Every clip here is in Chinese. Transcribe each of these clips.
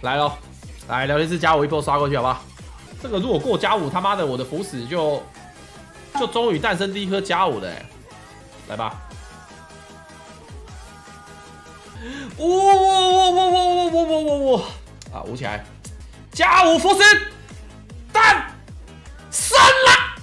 来咯，来聊天室加5一波刷过去好不好？这个如果过+5，他妈的我的福祉就终于诞生第一颗+5的哎，来吧！哇！啊，舞起来！+5福祉诞生了！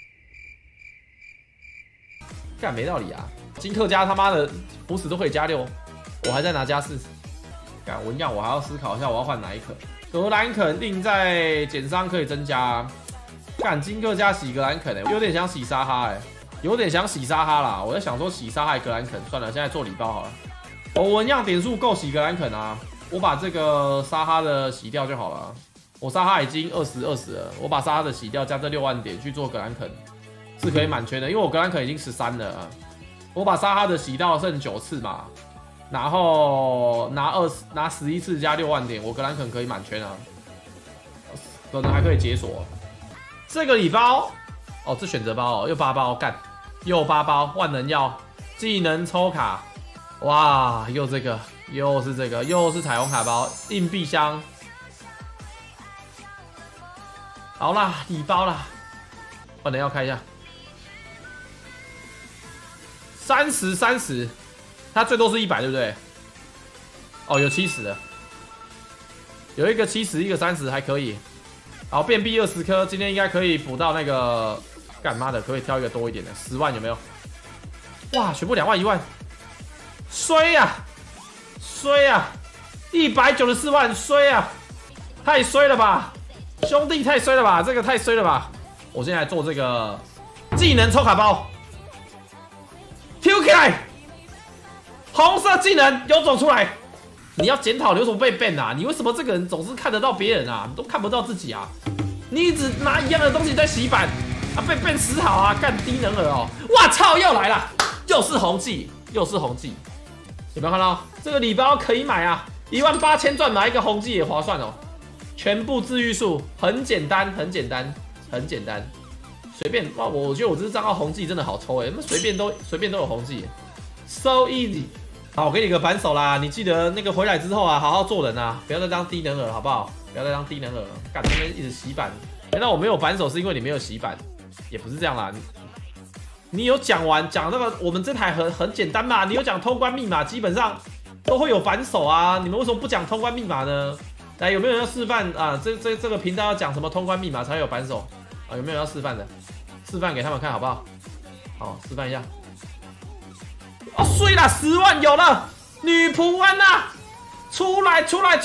干没道理啊！金克家他妈的福祉都可以+6，我还在拿+4。干文样我还要思考一下我要换哪一颗。格兰肯定在减伤可以增加。干金克家洗格兰肯有点想洗沙哈有点想洗沙哈啦。我在想说洗沙哈格兰肯，算了，现在做礼包好了。我文样点数够洗格兰肯啊，我把这个沙哈的洗掉就好了。我沙哈已经20了，我把沙哈的洗掉，加这6万点去做格兰肯是可以满圈的，因为我格兰肯已经13了啊。我把沙哈的洗到剩9次嘛，然后拿11次加6万点，我格兰肯可以满圈啊，可能还可以解锁。这个礼包哦，这选择包哦，又8包，干，又8包，万能药，技能抽卡，哇，又这个，又是这个，又是彩虹卡包，硬币箱，好啦，礼包啦，万能药开一下。30，它最多是100，对不对？哦，有70的，有一个70，一个30，还可以。好，变币20颗，今天应该可以补到那个，干妈的，可以挑一个多一点的，10万有没有？哇，全部2万1万，衰呀，194万，衰呀，太衰了吧，兄弟太衰了吧，这个太衰了吧！我现在做这个技能抽卡包。挑起来，红色技能有种出来！你要检讨你为什么被 ban 啊？你为什么这个人总是看得到别人啊？你都看不到自己啊？你一直拿一样的东西在洗版啊，被 ban 死好啊！干低能儿哦！哇操，又来了，又是红记，有没有看到这个礼包可以买啊？18000赚买一个红记也划算哦！全部治愈数很简单。随便哇！我觉得我这支账号红记真的好抽哎，随便都有红记 ，so easy。好，我给你个反手啦，你记得那个回来之后啊，好好做人啊，不要再当低能儿，好不好？不要再当低能儿，干这边一直洗版。难道我没有反手是因为你没有洗版？也不是这样啦，你有讲那个我们这台很简单嘛，你有讲通关密码，基本上都会有反手啊，你们为什么不讲通关密码呢？来，有没有人要示范啊？这个频道要讲什么通关密码才会有反手啊？有没有人要示范的？示范给他们看好不好？好，示范一下。哦，碎了，10万有了，女仆安娜，出来！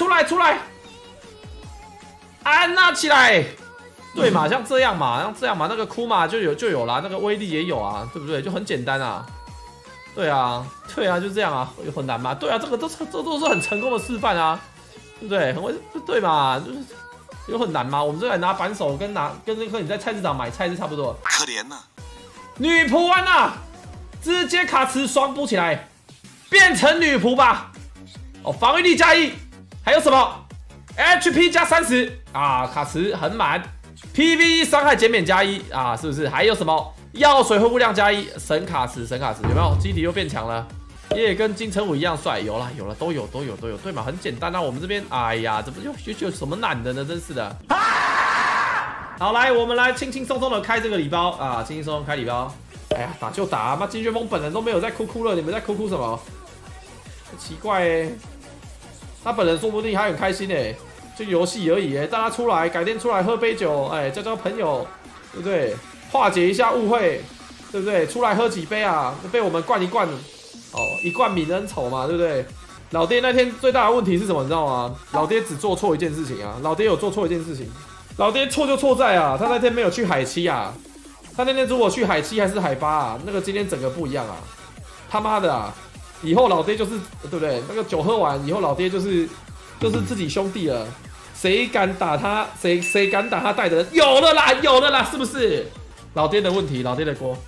安娜起来！对嘛，像这样嘛，那个库玛就有啦，那个威力也有啊，对不对？就很简单啊。对啊，就这样啊，有很难吗？对啊，这都是很成功的示范啊，对不对？对嘛，就是。有很难吗？我们这来拿扳手跟你在菜市场买菜是差不多。 可怜呐、 女仆安娜，直接卡池双补起来，变成女仆吧。哦，防御力+1，还有什么 ？HP +30啊，卡池很满。PVE 伤害减免+1啊，是不是？还有什么？药水恢复量+1，神卡池有没有？基底又变强了。也跟金城武一样帅，有了，都有，对嘛，很简单啊。我们这边，哎呀，怎么有什么难的呢？真是的。好，来，我们来轻轻松松的开这个礼包啊，轻轻松松开礼包。哎呀，打就打，妈金旋风本人都没有在哭了，你们在哭什么？奇怪他本人说不定还很开心就游戏而已大家出来，改天出来喝杯酒，交朋友，对不对？化解一下误会，对不对？出来喝几杯啊，被我们灌一灌。哦，一贯泯恩仇嘛，对不对？老爹那天最大的问题是什么？你知道吗？老爹只做错一件事情啊！老爹有做错一件事情，老爹错就错在啊，他那天没有去海7啊。他那天如果去海7还是海8啊，那个今天整个不一样啊！他妈的啊！以后老爹就是对不对？那个酒喝完以后，老爹就是自己兄弟了，谁敢打他，谁敢打他带的人，有了啦，是不是？老爹的问题，老爹的锅。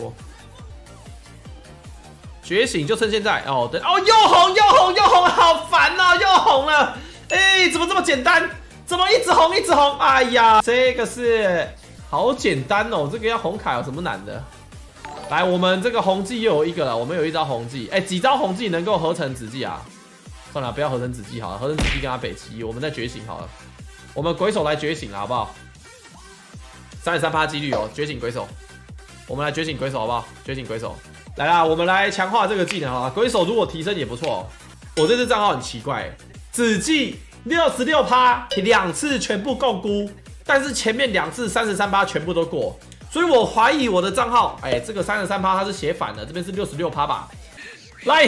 觉醒就趁现在哦，对哦，又红，好烦哦，又红了，怎么这么简单？怎么一直红？哎呀，这个是好简单哦，这个要红卡有什么难的？来，我们这个红技又有一个了，我们有一招红技，几招红技能够合成子技啊？ 算了，不要合成子机好了，合成子机跟他北齐，我们再觉醒好了。我们鬼手来觉醒了，好不好？33%几率哦，觉醒鬼手。我们来觉醒鬼手好不好？觉醒鬼手，来啦，我们来强化这个技能好了。鬼手如果提升也不错哦。我这支账号很奇怪，子技66%， 2次全部共估，但是前面2次33%全部都过，所以我怀疑我的账号，这个33%它是写反了，这边是66%吧？来，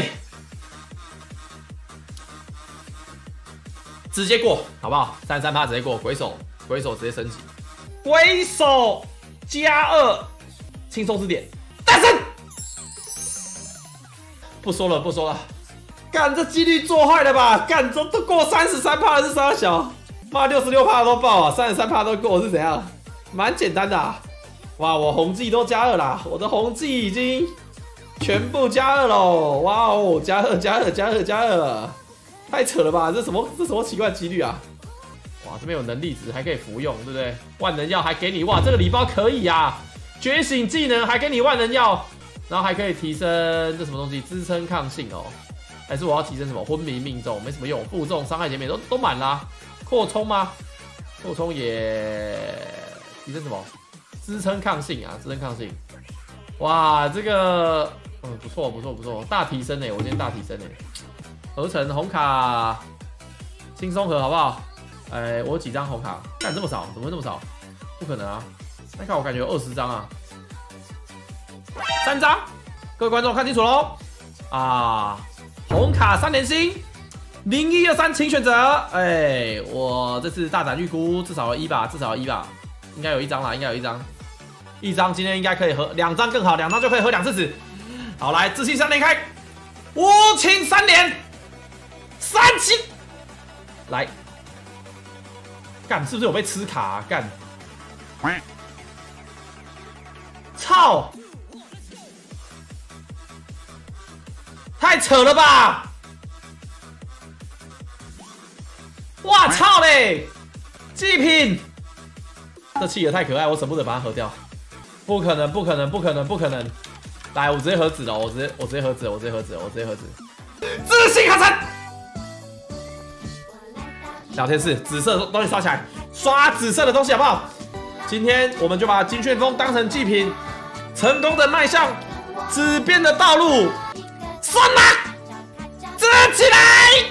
直接过好不好？33%直接过，鬼手直接升级，鬼手+2，轻松4点，大声！不说了。干，这几率做坏了吧？干，都过33%了是啥小？妈，66%都爆啊，33%都过是怎样？蛮简单的啊！哇，我红技都+2啦，我的红技已经全部+2喽！哇哦，+2，太扯了吧？这什么奇怪的几率啊？哇，这边有能力值还可以服用，对不对？万能药还给你，哇，这个礼包可以啊！觉醒技能还给你万能药，然后还可以提升这什么东西？支撑抗性哦。还是我要提升什么昏迷命中？没什么用，负重伤害减免都满啦。扩充吗？扩充也提升什么？支撑抗性啊，支撑抗性。哇，这个不错，大提升我今天大提升合成红卡轻松盒好不好？我有几张红卡？干这么少？怎么会这么少？不可能啊！那看我感觉有20张啊，3张。各位观众看清楚喽！啊。红卡3连星，0123请选择。我这次大胆预估至少有1吧，应该有1张啦，一张今天应该可以合，2张更好，2张就可以合2次子。好，来自信3连开，无情3连，3起，来，干是不是有被吃卡啊？干，操！太扯了吧！哇操嘞！祭品，这气也太可爱，我舍不得把它合掉。不可能！来，我直接合子了，我直接合子，自信合成。聊天室，紫色的东西刷起来，刷紫色的东西好不好？今天我们就把金旋风当成祭品，成功的迈向紫边的道路。算了，支起来！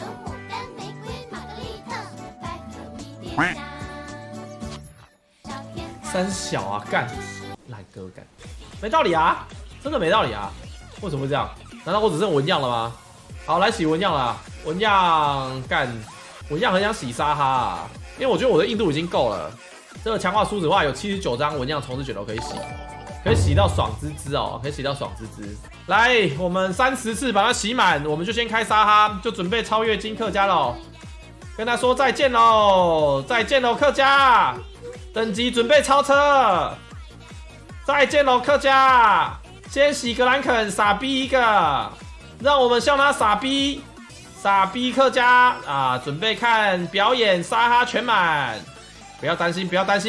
三小啊，干，烂哥干，没道理啊，真的没道理啊！为什么会这样？难道我只剩纹样了吗？好，来洗纹样啦，纹样干，纹样很想洗沙哈、啊，因为我觉得我的硬度已经够了。这个强化梳子的话有79张纹样重置卷轴可以洗。可以洗到爽滋滋哦，来，我们30次把它洗满，我们就先开沙哈，就准备超越金客家喽。跟他说再见喽，客家，等级准备超车，再见喽，客家。先洗格兰肯，傻逼一个，让我们笑他傻逼客家啊！准备看表演沙哈全满。不要担心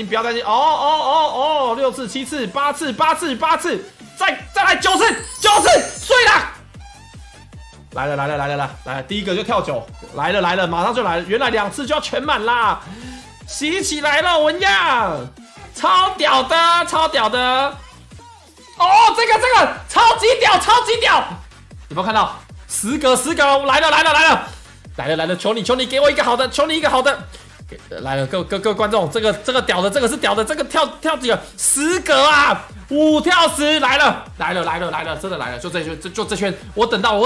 哦！6次、7次、8次，再来9次，睡啦！来了，第一个就跳9，来了，马上就来了，原来2次就要全满啦！洗起来了，纹样，超屌的！哦，这个超级屌！有没有看到？10个，来了！求你给我一个好的，来了，各位观众，这个屌的，这个是屌的，这个跳几个10个啊，5跳10，来了，真的来了，就这圈，我等到了，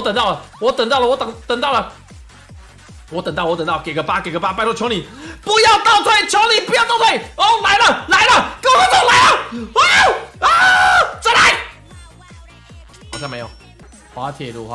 给个8，拜托求你不要倒退，哦，来了，各位观众来了，再来，好像没有，滑铁卢，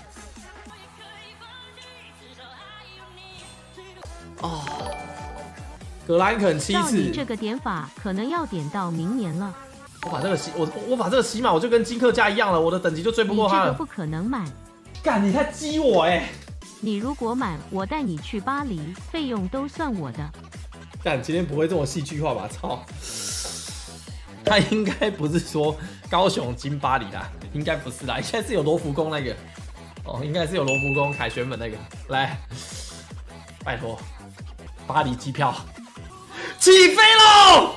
哦。格兰肯7次， 照你这个点法，可能要点到明年了。 我把这个洗满，我就跟金客家一样了，我的等级就追不过他了。 你这个不可能满。 干，你在激我你如果满，我带你去巴黎，费用都算我的。 干，今天不会这么戏剧化吧？操！他应该不是说高雄金巴黎啦，应该不是啦，应该是有罗浮宫那个。 哦，应该是有罗浮宫凯旋门那个。来，拜托，巴黎机票起飞喽！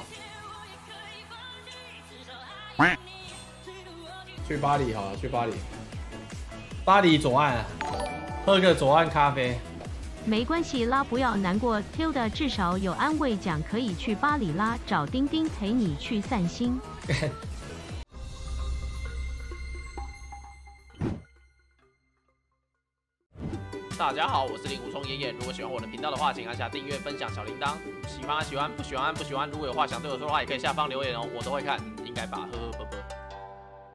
去巴黎好了，去巴黎。巴黎左岸，喝个左岸咖啡。 没关系啦，不要难过 ，Tilda 至少有安慰奖可以去巴黎啦，找丁丁陪你去散心。 大家好，我是令狐冲爷爷。如果喜欢我的频道的话，请按下订阅、分享小铃铛。喜欢，不喜欢，不喜欢。如果有话想对我说的话，也可以下方留言哦，我都会看。应该吧，呵呵。